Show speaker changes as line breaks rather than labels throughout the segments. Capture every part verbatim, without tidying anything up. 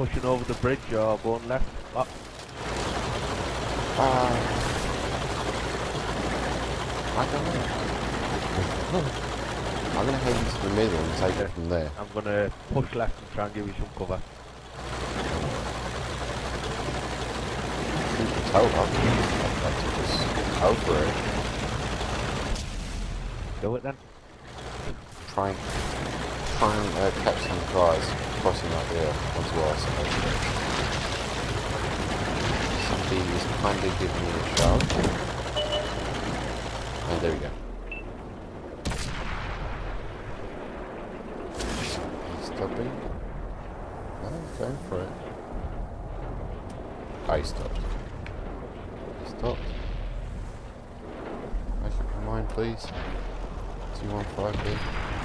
pushing over the bridge or going left? Oh.
Uh, I don't know. I'm gonna head into the middle and take
Okay.
it from there.
I'm gonna push left and try and give you some cover.
You can tell I've got to just go for it.
Do it then.
Try and, try and uh, catch some guys crossing up here onto our side. Somebody is kindly giving me a shove. And there we go. He's stopping. No, going for it. Oh, he stopped. He stopped. Make up your mind, please. two one five B.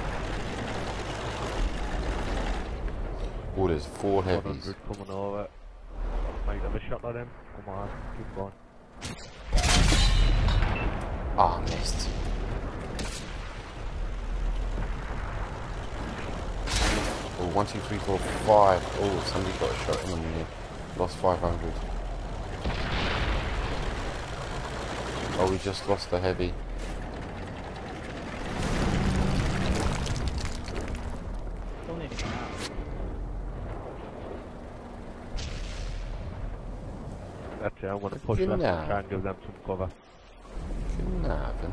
Oh, there's four heavies.
one hundred coming over. Might have a shot at him. Come on, keep going.
Ah, oh, missed. Oh, one, two, three, four, five. Oh, somebody got a shot in on me. Lost five hundred. Oh, we just lost the heavy.
Don't need to come out.
That's it, I'm gonna push
Fucking
left
hell.
and try and give them some cover.
Couldn't happen.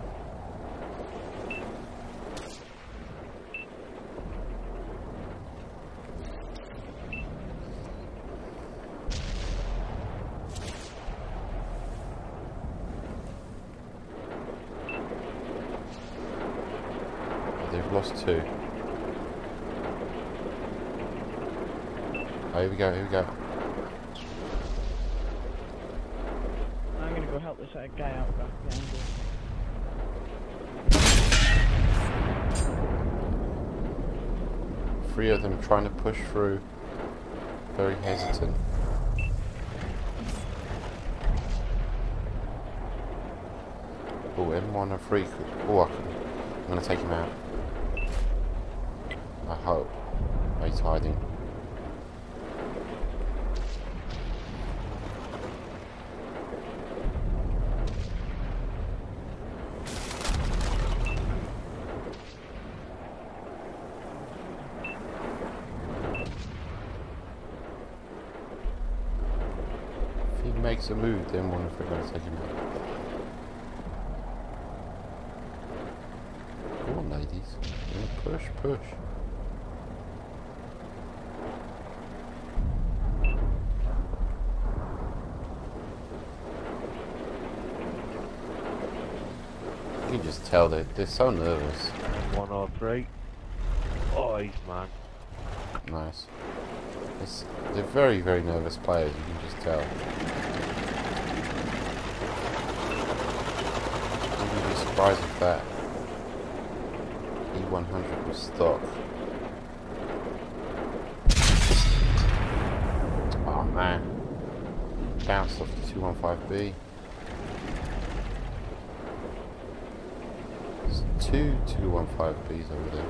They've lost two. Oh, here we go, here we go.
I'm gonna go help this uh, guy out back behind you.
Three of them trying to push through. Very hesitant. Oh, M one are free. Oh, I can, I'm going to take him out. I hope. Oh, he's hiding. If he makes a move, then one if we're going to take him out. Come on, ladies. Yeah, push, push. You can just tell that they're so nervous.
one oh three. Oh, he's man.
Nice. It's, they're very, very nervous players, you can just tell. I wouldn't be surprised if that E one hundred was stock. Oh man. Bounced off the two one five B. There's two two one five Bs over there.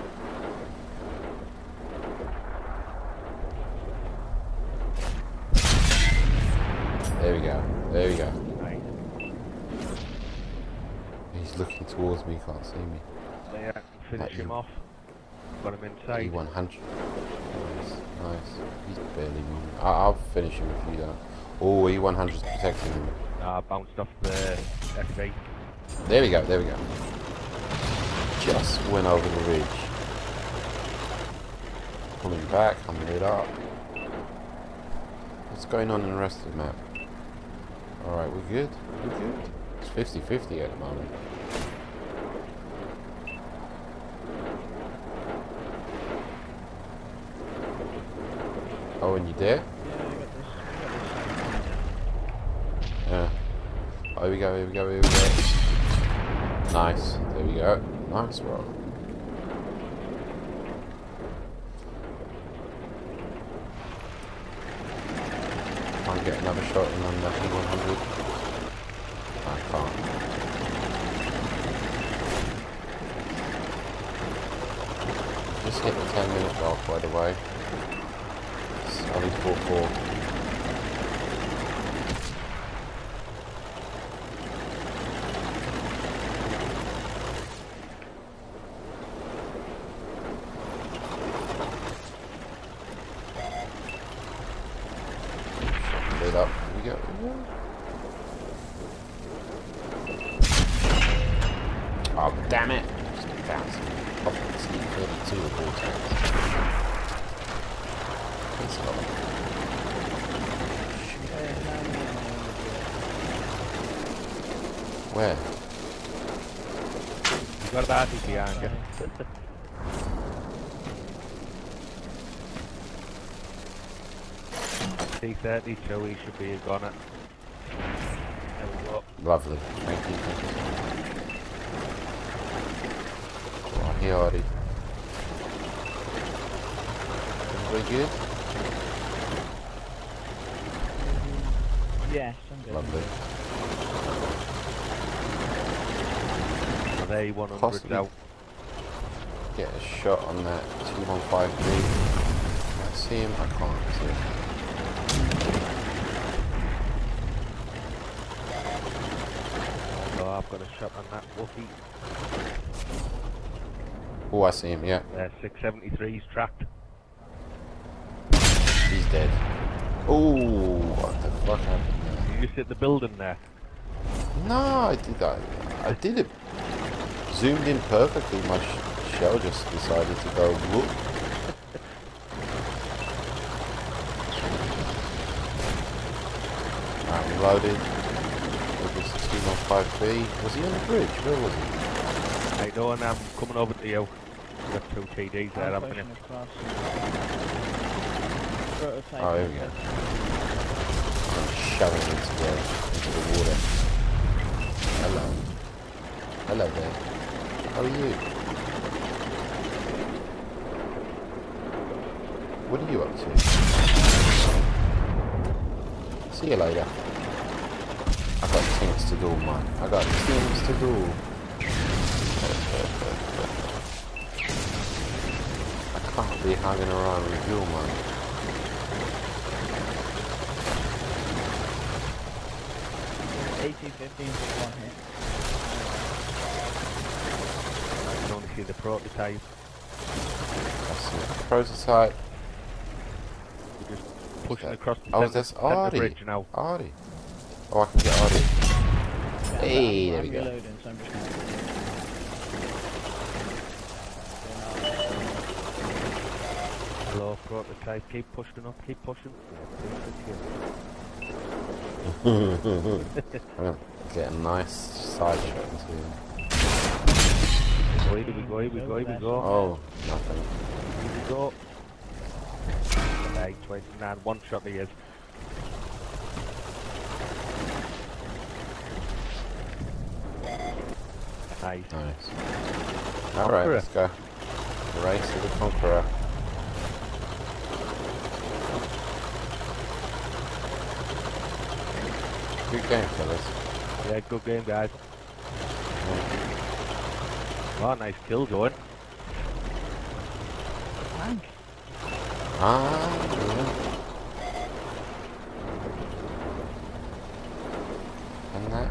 There we go. There we go.
Nice.
He's looking towards me, can't see me.
So yeah, I can finish
Like
him
you.
off. Got him inside.
E one hundred. Nice, nice. He's barely moving. I I'll finish him if you don't. Oh, E one hundred's protecting him.
Uh, bounced off the F eight.
There we go, there we go. Just went over the ridge. Pulling back, I'm lit up. What's going on in the rest of the map? Alright, we're good. We're good. It's fifty fifty at the moment. Oh, and you there?
Yeah, I got this. I got this.
Yeah. Oh, here we go, here we go, here we go. Nice. There we go. Nice roll. Try and get another shot in on that E one hundred. I can't. Just hit the ten minute mark, by the way. So I need four four. Lit up. We go. Oh damn it! Just bouncing. Off the speed thirty-two of vortex. It's not. Where?
You got a bad behind you. T thirty-two, he should be on it. There we go.
Lovely. Thank you. Thank you. Oh, here already. Very good.
Yes, I'm good.
Lovely.
Are they one hundred
Possibly
out?
get a shot on that two one five B. I see him. I can't see him.
Oh, I've got a shot on that Woofy.
Oh, I see him. Yeah,
Uh, six seventy-three's tracked.
he's dead. Oh, what the fuck happened there?
You just hit the building there.
No, I did. I, I did it. Zoomed in perfectly. My sh shell just decided to go whoop. I'm reloaded. With this two one five B. Was he on the bridge? Where was he?
I know, and I'm coming over to you. I've got two T Ds there,
I'm
haven't you?
pushing across. Prototype.
Oh, here we go. I'm shoving into the, into the water. Hello. Hello there. How are you? What are you up to? See you later. I got things to do, man. I got things to do. I can't be hanging around with you, man.
eighteen fifteen for one hit.
I can only see the prototype.
That's it. Prototype.
We're just pushing
that?
across the
Oh,
centre,
that's
centre
Artie.
bridge now.
Artie. Oh, I can get Artie.
Yeah,
Hey,
I'm,
there
I'm
we go.
reloading, so I'm just gonna...
Hello, prototype. Keep pushing up, keep pushing.
I'm gonna get a nice side shot into him.
Here we go, here we go, here we go.
Oh, nothing.
Here we go. Right, twenty-nine, one shot he is. Nice.
Nice. Alright,
Conqueror.
let's go. Race to the Conqueror. Good game, fellas.
Yeah, good game, guys. Oh, nice kill going.
Tank.
Ah, yeah. And that.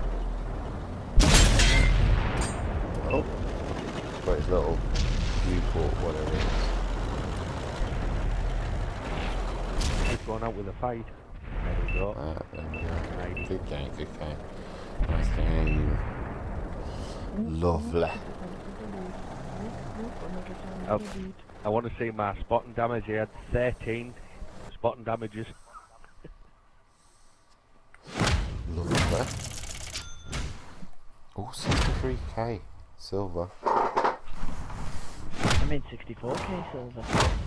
Oh. Got his little viewport, whatever it is.
He's going out with a fight. There we go.
Ah, there we go.
Nice.
Good game, good game. Nice game. Lovely.
Oh, I want to see my spotting damage. He had thirteen spotting damages.
Lovely. Oh, sixty-three K silver.
I made sixty-four K silver.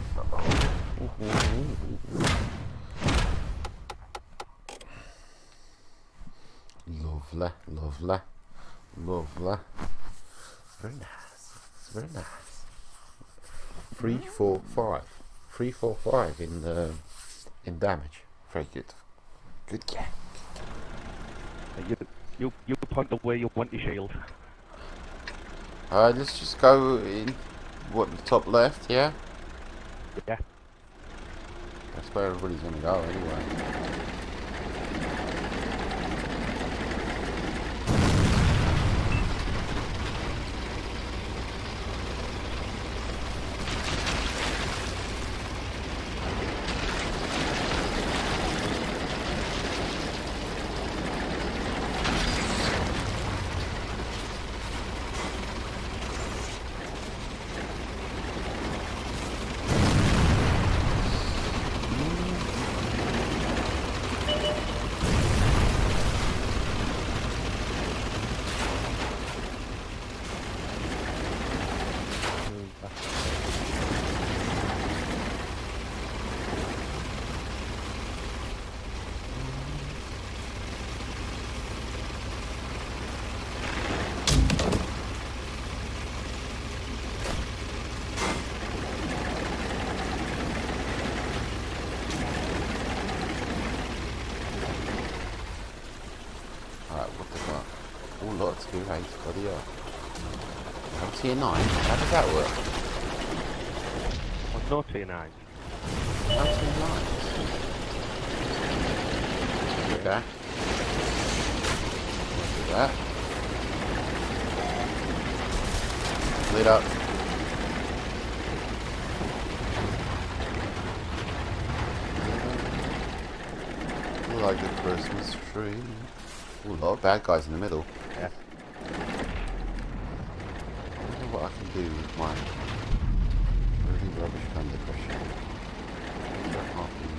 Lovely, lovely, lovely. Very nice. It's very nice. Three, four, five. Three, four, five in uh, in damage. Very good. Good game.
You, you, you point the way you want your shield.
Uh, let's just go in what the top left, yeah.
Yeah.
That's where everybody's gonna go anyway. Lots of race, bloody hell. I'm tier nine, how does that work?
There's no tier nine.
I'm tier nine. Okay. Look at that. Lit up. Like a Christmas tree. Ooh, a lot of bad guys in the middle.
Yeah.
I wonder what I can do with my really rubbish gun depression. I can't do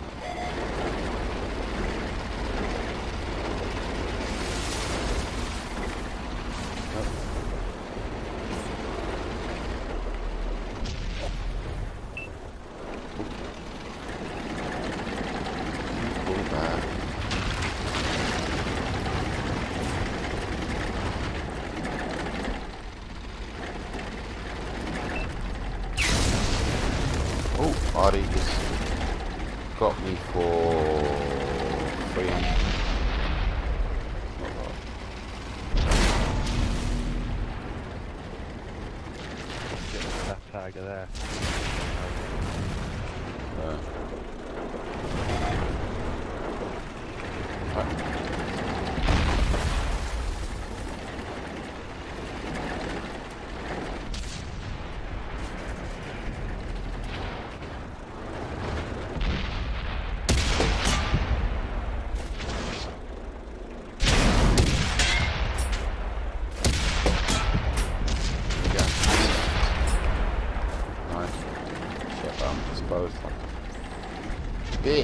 that. Pull back. Artie just got me for three hundred.
Get that tiger there.
Uh, right. Bitch.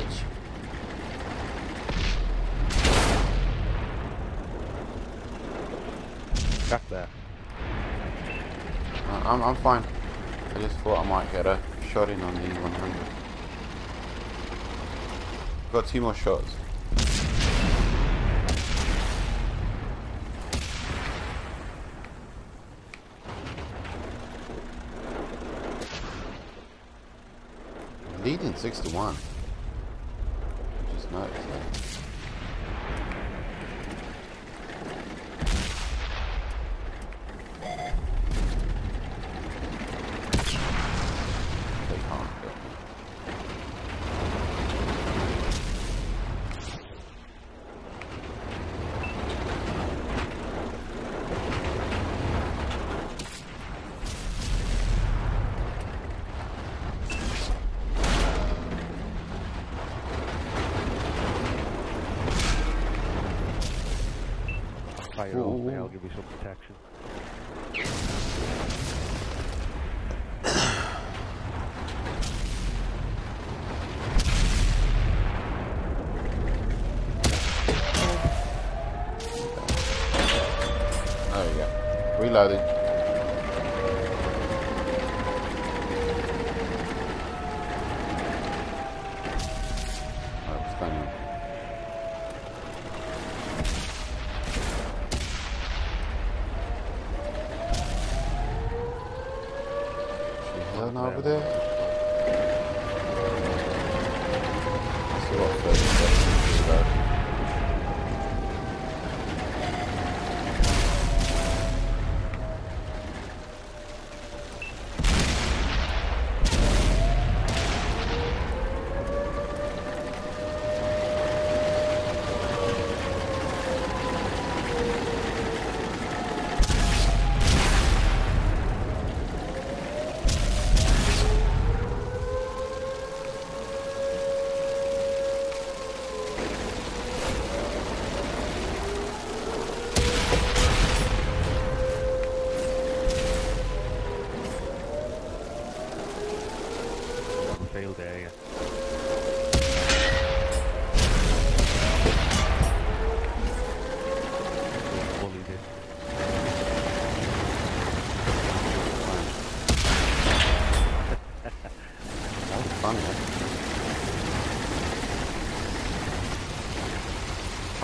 Back there.
Uh, I'm I'm fine. I just thought I might get a shot in on the E one hundred. Got two more shots. Leading six to one. Just noticed that. They can't kill me.
Fire off me, I'll give you some protection.
There we go. Reloading. Oh, stunning. She's over there. Let's see what thirty seconds is about.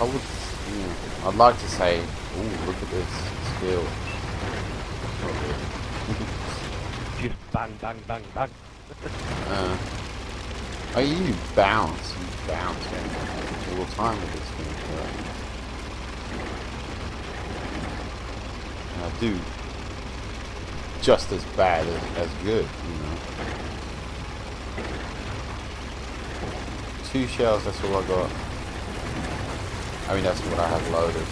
I would, yeah, I'd like to say, ooh, look at this skill. Not really.
Just bang, bang, bang, bang.
uh, oh, you bounce, you bounce all the time with this thing. Right? I do just as bad as, as good, you know. Two shells, that's all I got. I mean, that's what I have loaded.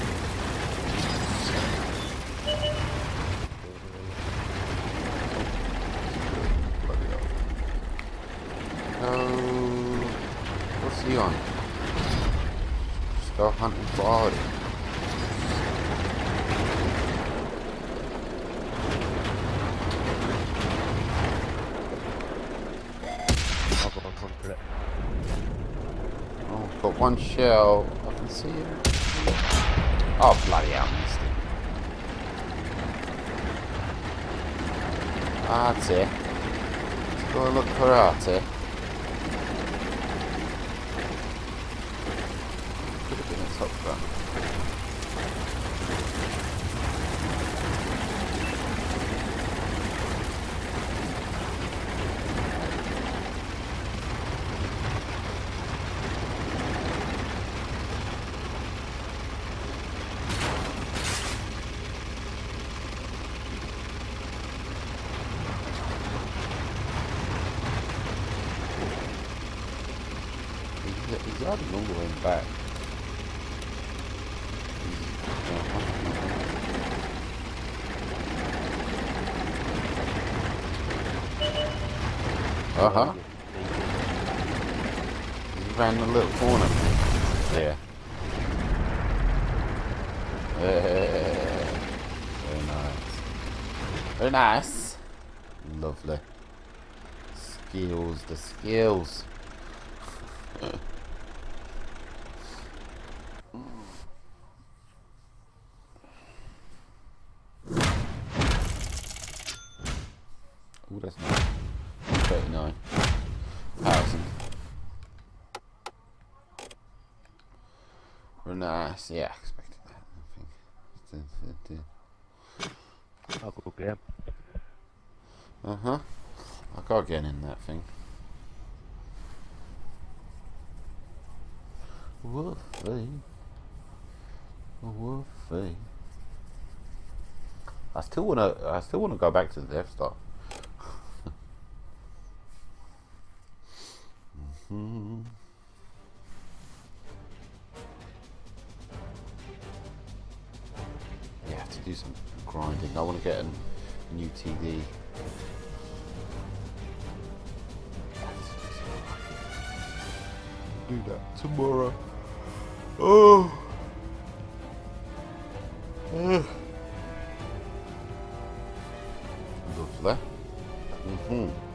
Oh, what's he on? Just go hunting for it.
I'll go and hunt for it.
Oh, got one shell. I can see it. Oh, bloody hell, missed it. Artie. Let's go and look for Artie. Could have been a top gun. He's already all the way back. Uh huh. He ran the little corner. Yeah. Very nice. Very nice. Lovely. Skills, the skills. Ooh, that's nice. thirty-nine thousand. Very nice. Yeah, I expected that. I think.
I'll go again.
Uh huh. I got again in that thing. Woofy. Woofy. I still wanna. I still wanna go back to the Death Star. mm-hmm. Yeah, I have to do some grinding. I want to get a new T D. Do that tomorrow. Oh. Uh. Lovely. Mm-hmm.